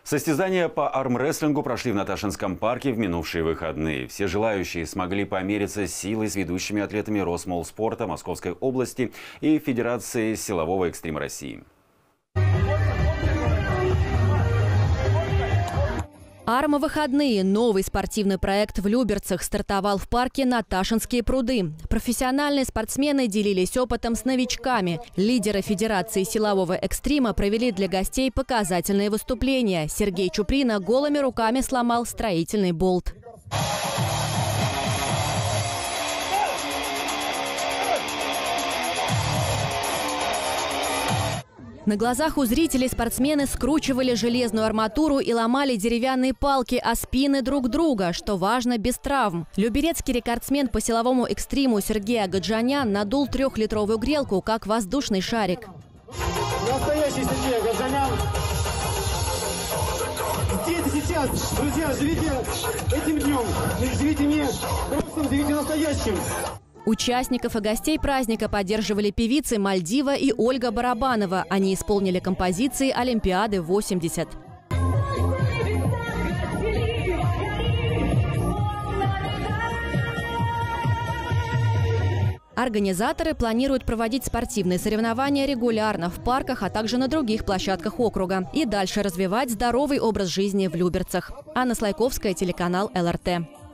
Состязания по армрестлингу прошли в Наташинском парке в минувшие выходные. Все желающие смогли помериться силой с ведущими атлетами Росмолспорта Московской области и Федерации силового экстрима России. Армовыходные – новый спортивный проект в Люберцах стартовал в парке Наташинские пруды. Профессиональные спортсмены делились опытом с новичками. Лидеры Федерации силового экстрима провели для гостей показательные выступления. Сергей Чуприна голыми руками сломал строительный болт. На глазах у зрителей спортсмены скручивали железную арматуру и ломали деревянные палки о спины друг друга, что важно, без травм. Люберецкий рекордсмен по силовому экстриму Сергей Агаджанян надул 3-литровую грелку, как воздушный шарик. Настоящий Сергей Агаджанян. Здесь и сейчас, друзья, живите этим днем, живите не просто, живите настоящим. Участников и гостей праздника поддерживали певицы Мальдива и Ольга Барабанова. Они исполнили композиции Олимпиады-80. Организаторы планируют проводить спортивные соревнования регулярно в парках, а также на других площадках округа. И дальше развивать здоровый образ жизни в Люберцах. Анна Слайковская, телеканал ЛРТ.